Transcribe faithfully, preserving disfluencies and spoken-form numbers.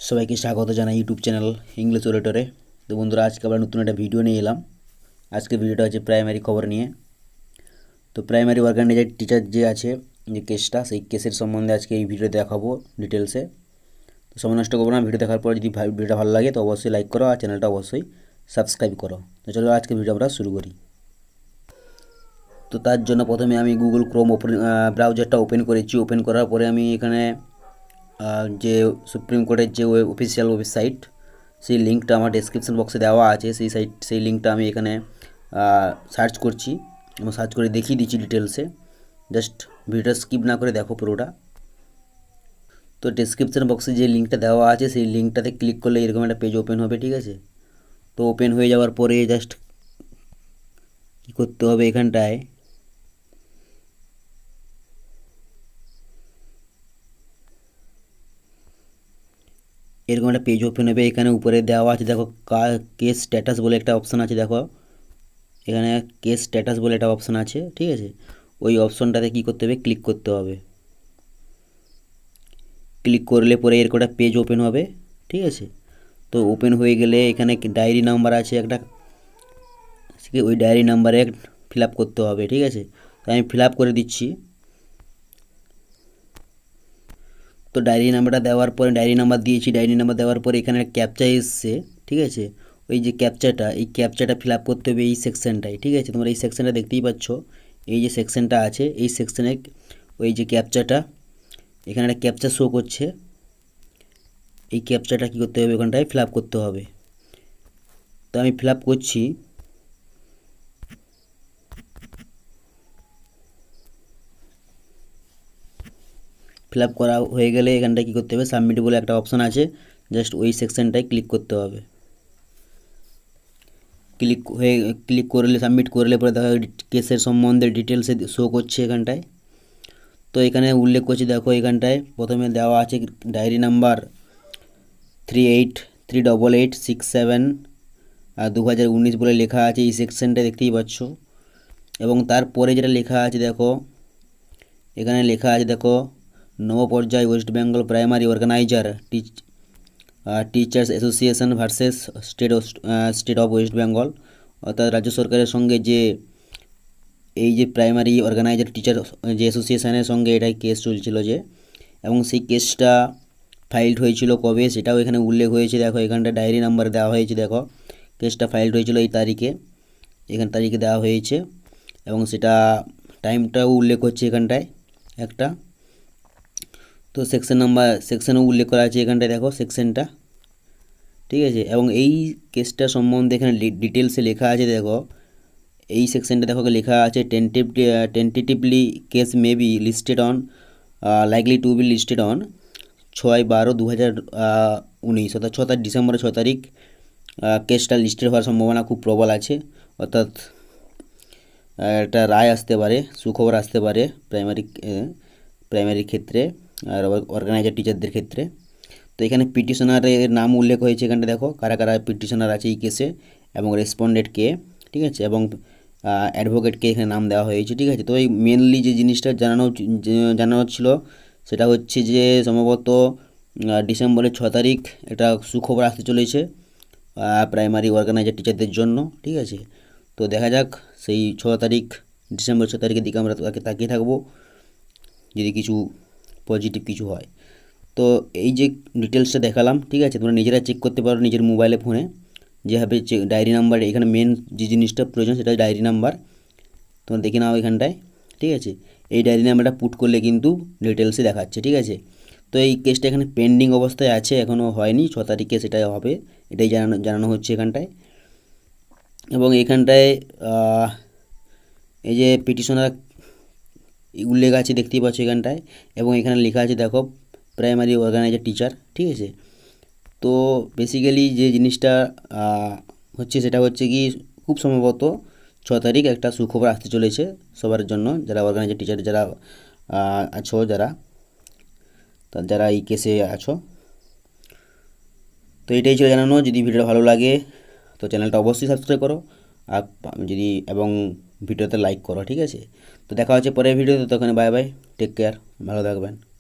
সবাইকে স্বাগত জানাই ইউটিউব চ্যানেল ইংলিশ ওরেটরে। তো বন্ধুরা, আজকে আবার নতুন একটা ভিডিও নিয়ে এলাম। আজকে ভিডিওটা হচ্ছে প্রাইমারি খবর নিয়ে। তো প্রাইমারি অর্গানাইজার টিচার যে আছে যে কেসটা, সেই কেসের সম্বন্ধে আজকে এই ভিডিও দেখাবো ডিটেলসে। তো সময় নষ্ট করবো না, ভিডিও দেখার পর যদি ভিডিওটা ভালো লাগে তো অবশ্যই লাইক করো আর চ্যানেলটা অবশ্যই সাবস্ক্রাইব করো। তো চলো আজকে ভিডিও আমরা শুরু করি। তো তার জন্য প্রথমে আমি গুগল ক্রোম ওপেন ব্রাউজারটা ওপেন করেছি। ওপেন করার পরে আমি এখানে যে সুপ্রিম কোর্টের যে অফিসিয়াল ওয়েবসাইট, সেই লিঙ্কটা আমার ডেসক্রিপশন বক্সে দেওয়া আছে। সেই সাইট সেই লিঙ্কটা আমি এখানে সার্চ করছি এবং সার্চ করে দেখিয়ে দিচ্ছি ডিটেলসে। জাস্ট ভিডিওটা স্কিপ না করে দেখো পুরোটা। তো ডেসক্রিপশন বক্সে যে লিঙ্কটা দেওয়া আছে সেই লিঙ্কটাতে ক্লিক করলে এরকম একটা পেজ ওপেন হবে, ঠিক আছে। তো ওপেন হয়ে যাওয়ার পরে জাস্ট কী করতে হবে, এখানটায় এরকম একটা পেজ ওপেন হবে। এখানে উপরে দেওয়া আছে দেখো কেস স্ট্যাটাস বলে একটা অপশান আছে। দেখো এখানে কেস স্ট্যাটাস বলে একটা অপশান আছে, ঠিক আছে। ওই অপশনটাতে কী করতে হবে, ক্লিক করতে হবে। ক্লিক করলে পরে এরকম একটা পেজ ওপেন হবে, ঠিক আছে। তো ওপেন হয়ে গেলে এখানে ডায়েরি নাম্বার আছে একটা, ওই ডায়েরি নাম্বারে ফিল আপ করতে হবে, ঠিক আছে। তো আমি ফিল আপ করে দিচ্ছি। তো ডায়েরি নাম্বারটা দেওয়ার পরে ডায়েরি নাম্বার দিয়েছি। ডায়েরি নাম্বার দেওয়ার পরে এখানে ক্যাপচা এসছে, ঠিক আছে। ওই যে ক্যাপচাটা, এই ক্যাপচাটা ফিল আপ করতে হবে এই সেকশনটায়, ঠিক আছে। তোমরা এই সেকশনটা দেখতেই পাচ্ছ, এই যে সেকশনটা আছে এই সেকশনে ওই যে ক্যাপচাটা, এখানে একটা ক্যাপচা শো করছে। এই ক্যাপচাটা কী করতে হবে, ওখানটায় ফিল আপ করতে হবে। তো আমি ফিল আপ করছি। ফিল আপ করা হয়ে গেলে এখানটায় কী করতে হবে, সাবমিট বলে একটা অপশান আছে, জাস্ট ওই সেকশনটায় ক্লিক করতে হবে। ক্লিক হয়ে ক্লিক করলে সাবমিট করলে পরে দেখা কেসের সম্বন্ধে ডিটেলসে শো করছে এখানটায়। তো এখানে উল্লেখ করছি, দেখো এখানটায় প্রথমে দেওয়া আছে diary number three eight three double eight six seven আর দু হাজার উনিশ বলে লেখা আছে এই সেকশনটা, দেখতেই পাচ্ছ। এবং তারপরে যেটা লেখা আছে দেখো, এখানে লেখা আছে দেখো নবপর্যায় West Bengal primary organiser teach teachers association versus state state of West Bengal, অর্থাৎ রাজ্য সরকারের সঙ্গে যে এই যে প্রাইমারি অর্গানাইজার টিচার যে অ্যাসোসিয়েশনের সঙ্গে এটাই কেস চলছিল যে, এবং সেই কেসটা ফাইলড হয়েছিল কবে সেটাও এখানে উল্লেখ হয়েছে। দেখো এখানটা ডায়েরি নাম্বার দেওয়া হয়েছে, দেখো কেসটা ফাইলড হয়েছিল এই তারিখে, এখান তারিখে দেওয়া হয়েছে এবং সেটা টাইমটাও উল্লেখ হচ্ছে এখানটায় একটা। তো সেকশন নাম্বার সেকশনও উল্লেখ করা আছে এখানটায়, দেখো সেকশনটা, ঠিক আছে। এবং এই কেসটা সম্বন্ধে এখানে ডিটেলসে লেখা আছে, দেখো এই সেকশনটা দেখো লেখা আছে tentatively tentatively case may be listed on likely to be listed on ছয় বারো দু হাজার উনিশ, অর্থাৎ ছ তারিখ ডিসেম্বরের ছ তারিখ কেসটা লিস্টেড হওয়ার সম্ভাবনা খুব প্রবল আছে। অর্থাৎ একটা রায় আসতে পারে, সুখবর আসতে পারে প্রাইমারি প্রাইমারির ক্ষেত্রে আর অর্গানাইজার টিচারদের ক্ষেত্রে। তো এখানে পিটিশনারের নাম উল্লেখ হয়েছে এখানটা, দেখো কারা কারা পিটিশনার আছে এই কেসে এবং রেসপন্ডেন্ট কে, ঠিক আছে, এবং অ্যাডভোকেটকে এখানে নাম দেওয়া হয়েছে, ঠিক আছে। তো এই মেনলি যে জিনিসটা জানানো জানানো ছিল সেটা হচ্ছে যে সম্ভবত ডিসেম্বরের ছ তারিখ এটা সুখবর আসতে চলেছে প্রাইমারি অর্গানাইজার টিচারদের জন্য, ঠিক আছে। তো দেখা যাক সেই ছ তারিখ ডিসেম্বর ছ তারিখের দিকে আমরা তাকিয়ে থাকবো যদি কিছু পজিটিভ কিছু হয়। তো এই যে ডিটেলসটা দেখালাম, ঠিক আছে, তোমরা নিজেরা চেক করতে পারো নিজের মোবাইলে ফোনে যেভাবে ডায়েরি নাম্বার, এখানে মেন যে জিনিসটা প্রয়োজন সেটা ডায়েরি নাম্বার তোমরা দেখে নাও এখানটায়, ঠিক আছে। এই ডায়েরি নাম্বারটা পুট করলে কিন্তু ডিটেলসে দেখাচ্ছে, ঠিক আছে। তো এই কেসটা এখানে পেন্ডিং অবস্থায় আছে, এখনও হয়নি, ছ তারিখে সেটা হবে, এটাই জানানো জানানো হচ্ছে এখানটায়। এবং এখানটায় এই যে পিটিশনার উল্লেখ আছে দেখতেই পাচ্ছ এখানটায়, এবং এখানে লেখা আছে দেখো প্রাইমারি অর্গানাইজার টিচার, ঠিক আছে। তো বেসিক্যালি যে জিনিসটা হচ্ছে সেটা হচ্ছে কি খুব সম্ভবত ছ তারিখ একটা সুখবর আসতে চলেছে সবার জন্য, যারা অর্গানাইজার টিচার যারা আছো, যারা যারা এই কেসে আছো। তো এটাই ছিল জানানো। যদি ভিডিওটা ভালো লাগে তো চ্যানেলটা অবশ্যই সাবস্ক্রাইব করো আর যদি এবং ভিডিওতে লাইক করো, ঠিক আছে। তো দেখা হচ্ছে পরের ভিডিওতে, তখন বাই বাই, টেক কেয়ার, ভালো থাকবেন।